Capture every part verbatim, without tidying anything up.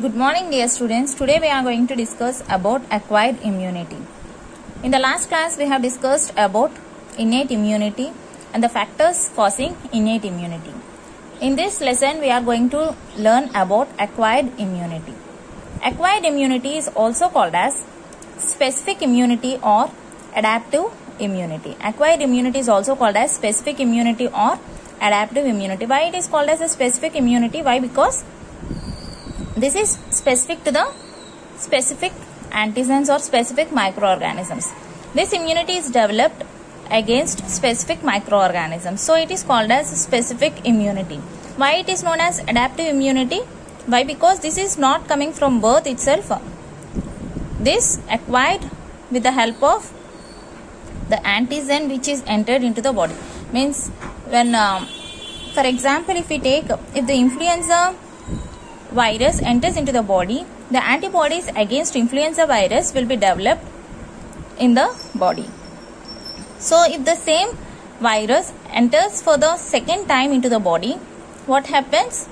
Good morning dear students. Today we are going to discuss about acquired immunity. In the last class we have discussed about innate immunity and the factors causing innate immunity. In this lesson we are going to learn about acquired immunity. Acquired immunity is also called as specific immunity or adaptive immunity. Acquired immunity is also called as specific immunity or adaptive immunity. Why it is called as a specific immunity? Why? Because this is specific to the specific antigens or specific microorganisms. This immunity is developed against specific microorganisms. So it is called as specific immunity. Why it is known as adaptive immunity? Why? Because this is not coming from birth itself. This acquired with the help of the antigen which is entered into the body. Means when, um, for example, if we take, if the influenza virus enters into the body, the antibodies against influenza virus will be developed in the body. So if the same virus enters for the second time into the body, what happens?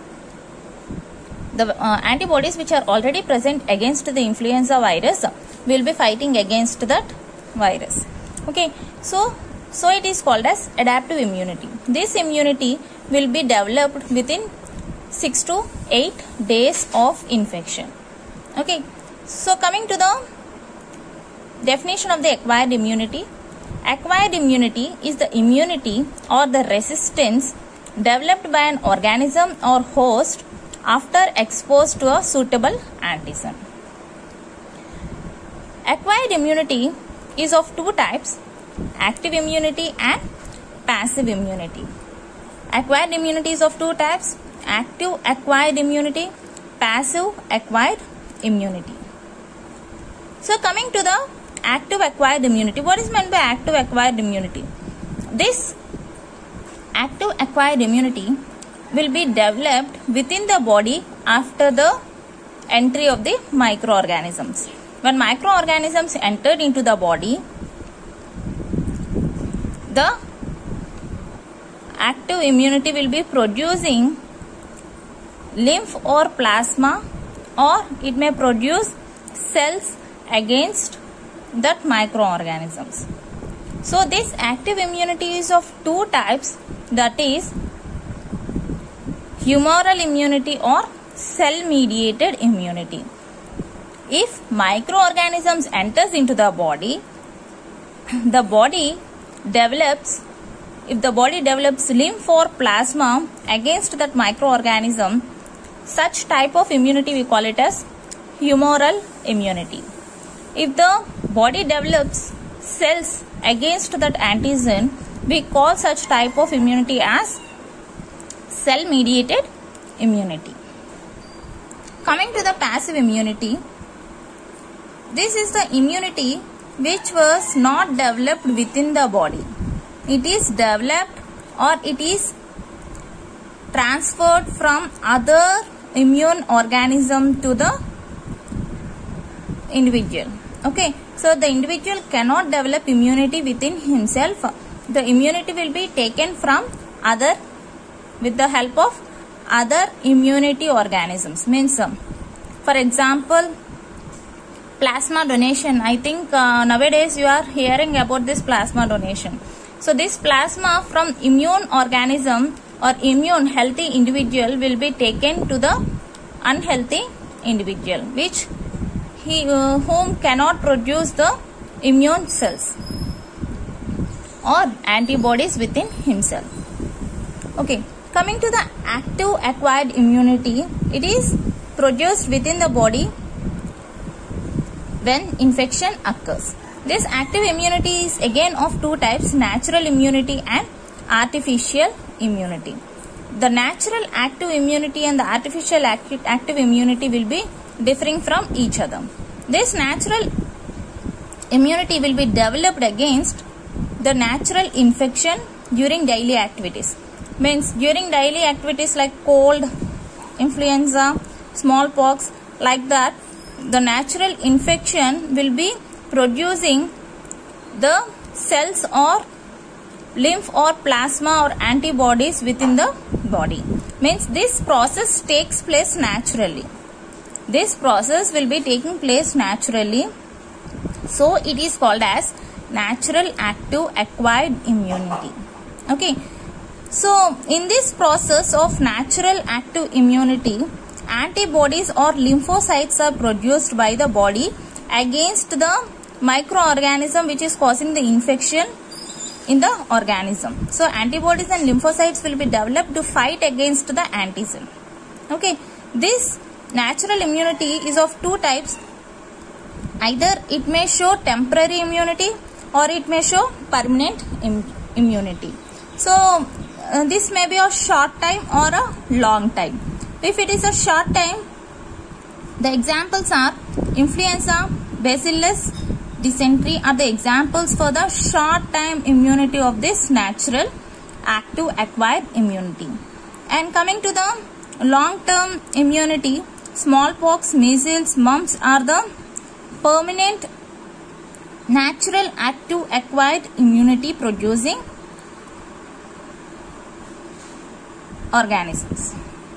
The uh, antibodies which are already present against the influenza virus will be fighting against that virus. Okay, so so it is called as adaptive immunity. This immunity will be developed within six to eight days of infection. Okay, so coming to the definition of the acquired immunity. Acquired immunity is the immunity or the resistance developed by an organism or host after exposed to a suitable antigen. Acquired immunity is of two types: active immunity and passive immunity. Acquired immunity is of two types: active acquired immunity, passive acquired immunity. So coming to the active acquired immunity, what is meant by active acquired immunity? This active acquired immunity will be developed within the body after the entry of the microorganisms. When microorganisms entered into the body, the active immunity will be producing lymph or plasma, or it may produce cells against that microorganisms. So this active immunity is of two types, that is humoral immunity or cell mediated immunity. If microorganisms enters into the body, the body develops if the body develops lymph or plasma against that microorganism, such type of immunity we call it as humoral immunity. If the body develops cells against that antigen, we call such type of immunity as cell mediated immunity. Coming to the passive immunity, this is the immunity which was not developed within the body. It is developed or it is transferred from other immune organism to the individual. Okay, so the individual cannot develop immunity within himself. The immunity will be taken from other with the help of other immunity organisms. Means, um, for example, plasma donation. I think uh, nowadays you are hearing about this plasma donation. So this plasma from immune organism or immune healthy individual will be taken to the unhealthy individual, which he uh, whom cannot produce the immune cells or antibodies within himself. Okay, coming to the active acquired immunity, it is produced within the body when infection occurs. This active immunity is again of two types: natural immunity and artificial immunity. The natural active immunity and the artificial active, active immunity will be differing from each other. This natural immunity will be developed against the natural infection during daily activities. Means during daily activities like cold, influenza, smallpox, like that, the natural infection will be producing the cells or lymph or plasma or antibodies within the body. Means this process takes place naturally. This process will be taking place naturally. So it is called as natural active acquired immunity. Okay. So in this process of natural active immunity, antibodies or lymphocytes are produced by the body against the microorganism which is causing the infection in the organism. So antibodies and lymphocytes will be developed to fight against the antigen. Okay. This natural immunity is of two types. Either it may show temporary immunity or it may show permanent im immunity. So uh, this may be a short time or a long time. If it is a short time, the examples are influenza, bacillus, dysentery are the examples for the short time immunity of this natural active acquired immunity. And coming to the long term immunity, smallpox, measles, mumps are the permanent natural active acquired immunity producing organisms.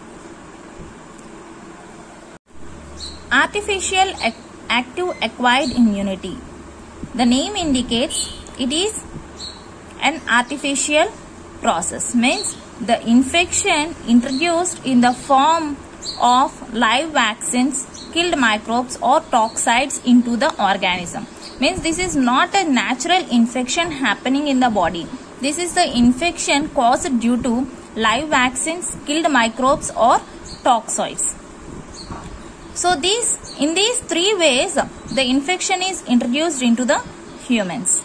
Artificial active acquired immunity. The name indicates it is an artificial process. Means the infection introduced in the form of live vaccines killed microbes or toxoids into the organism. Means this is not a natural infection happening in the body. This is the infection caused due to live vaccines killed microbes or toxoids. So these, in these three ways, the infection is introduced into the humans.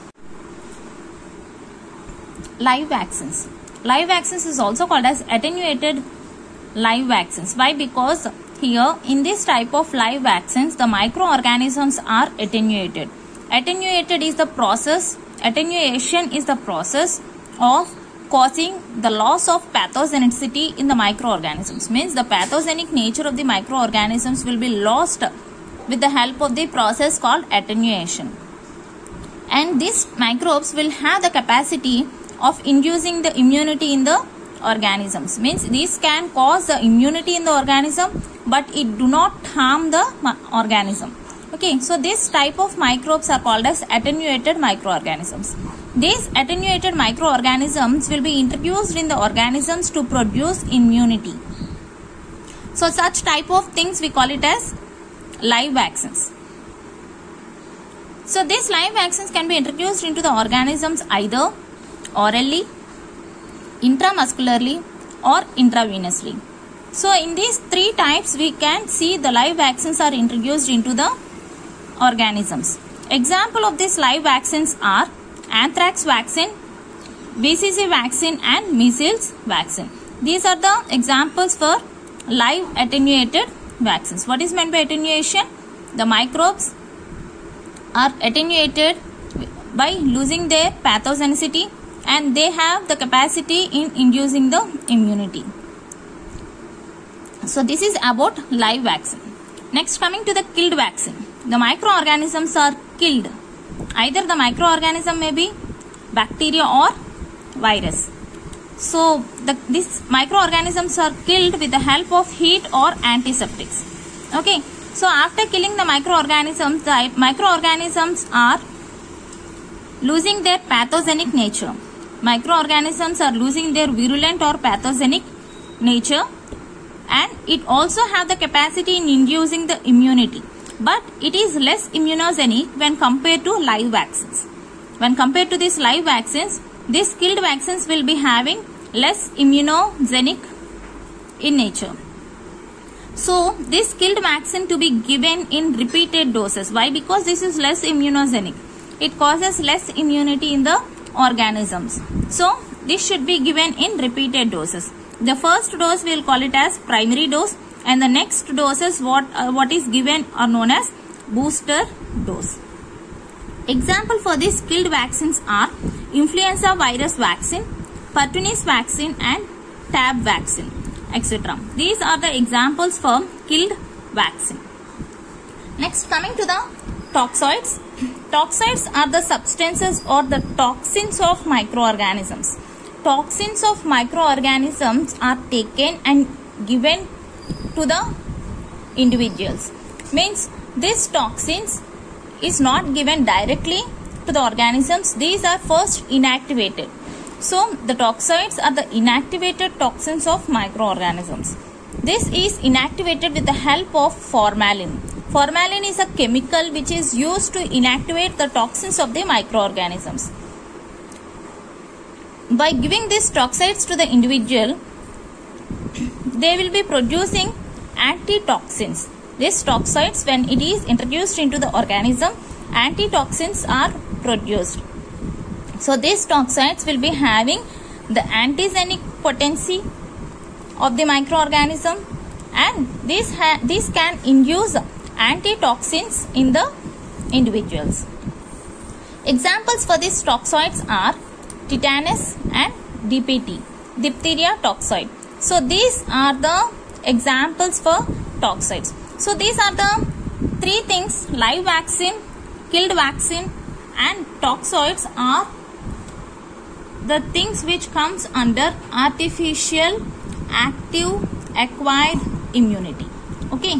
Live vaccines. Live vaccines is also called as attenuated live vaccines. Why? Because here in this type of live vaccines, the microorganisms are attenuated. Attenuated is the process, attenuation is the process of causing the loss of pathogenicity in the microorganisms. Means the pathogenic nature of the microorganisms will be lost with the help of the process called attenuation. And these microbes will have the capacity of inducing the immunity in the organisms. Means these can cause the immunity in the organism, but it do not harm the organism. Okay, so this type of microbes are called as attenuated microorganisms. These attenuated microorganisms will be introduced in the organisms to produce immunity. So such type of things we call it as live vaccines. So these live vaccines can be introduced into the organisms either orally, intramuscularly or intravenously. So in these three types we can see the live vaccines are introduced into the organisms. Example of these live vaccines are anthrax vaccine, B C G vaccine and measles vaccine. These are the examples for live attenuated vaccines. What is meant by attenuation? The microbes are attenuated by losing their pathogenicity and they have the capacity in inducing the immunity. So this is about live vaccine. Next, coming to the killed vaccine. The microorganisms are killed. Either the microorganism may be bacteria or virus. So the, these microorganisms are killed with the help of heat or antiseptics. Okay. So after killing the microorganisms, the microorganisms are losing their pathogenic nature. Microorganisms are losing their virulent or pathogenic nature, and it also have the capacity in inducing the immunity. But it is less immunogenic when compared to live vaccines. When compared to these live vaccines, these killed vaccines will be having less immunogenic in nature. So this killed vaccine to be given in repeated doses. Why? Because this is less immunogenic. It causes less immunity in the organisms. So this should be given in repeated doses. The first dose we will call it as primary dose, and the next doses what uh, what is given are known as booster dose. Example for these killed vaccines are influenza virus vaccine, pertussis vaccine and tab vaccine, et cetera. These are the examples for killed vaccine. Next, coming to the toxoids. Toxoids are the substances or the toxins of microorganisms. Toxins of microorganisms are taken and given to the individuals. Means these toxins is not given directly to the organisms. These are first inactivated. So the toxoids are the inactivated toxins of microorganisms. This is inactivated with the help of formalin. Formalin is a chemical which is used to inactivate the toxins of the microorganisms. By giving these toxoids to the individual, they will be producing antitoxins. These toxoids, when it is introduced into the organism, antitoxins are produced. So these toxoids will be having the antigenic potency of the microorganism, and this ha this can induce antitoxins in the individuals. Examples for these toxoids are tetanus and D P T, diphtheria toxoid. So these are the examples for toxoids. So these are the three things: live vaccine, killed vaccine, and toxoids are the things which comes under artificial active acquired immunity. Okay.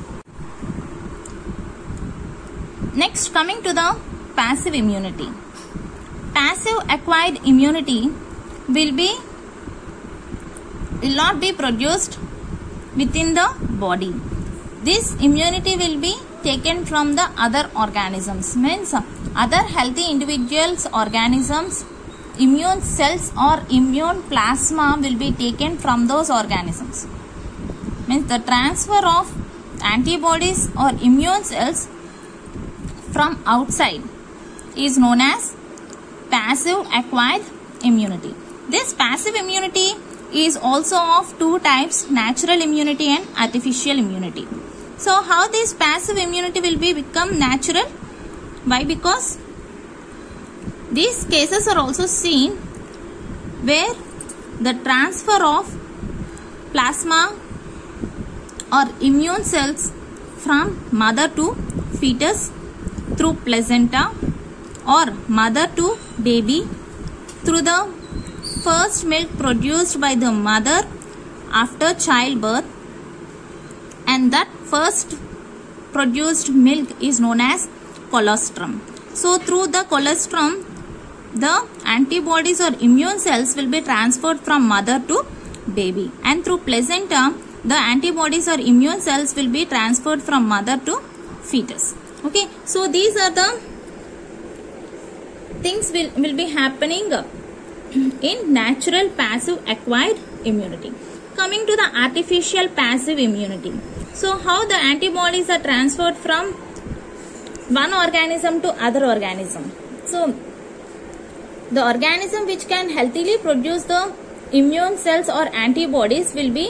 Next, coming to the passive immunity. Passive acquired immunity will be will not be produced within the body. This immunity will be taken from the other organisms. Means other healthy individuals, organisms, immune cells or immune plasma will be taken from those organisms. Means the transfer of antibodies or immune cells from outside is known as passive acquired immunity. This passive immunity is also of two types: natural immunity and artificial immunity. So how this passive immunity will be become natural? Why? Because these cases are also seen where the transfer of plasma or immune cells from mother to fetus through placenta or mother to baby through the first milk produced by the mother after childbirth, and that first produced milk is known as colostrum. So through the colostrum, the antibodies or immune cells will be transferred from mother to baby, and through placenta, the antibodies or immune cells will be transferred from mother to fetus. Okay, so these are the things will, will be happening in natural passive acquired immunity. Coming to the artificial passive immunity. So how the antibodies are transferred from one organism to other organism. So the organism which can healthily produce the immune cells or antibodies will be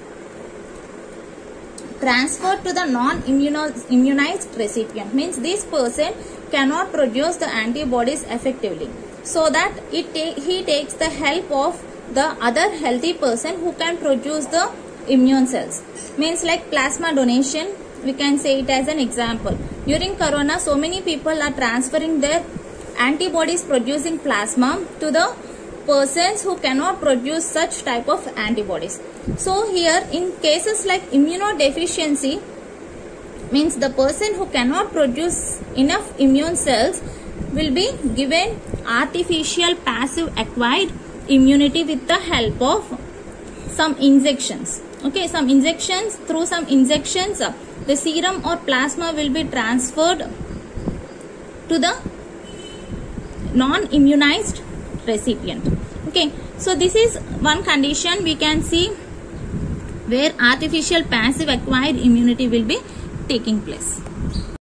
transferred to the non-immunized recipient. Means this person cannot produce the antibodies effectively, so that it ta he takes the help of the other healthy person who can produce the immune cells. Means like plasma donation, we can say it as an example. During corona, so many people are transferring their antibodies producing plasma to the persons who cannot produce such type of antibodies. So here in cases like immunodeficiency, means the person who cannot produce enough immune cells will be given artificial passive acquired immunity with the help of some injections. Okay, some injections, through some injections, uh, the serum or plasma will be transferred to the non-immunized recipient. Okay, so this is one condition we can see where artificial passive acquired immunity will be taking place.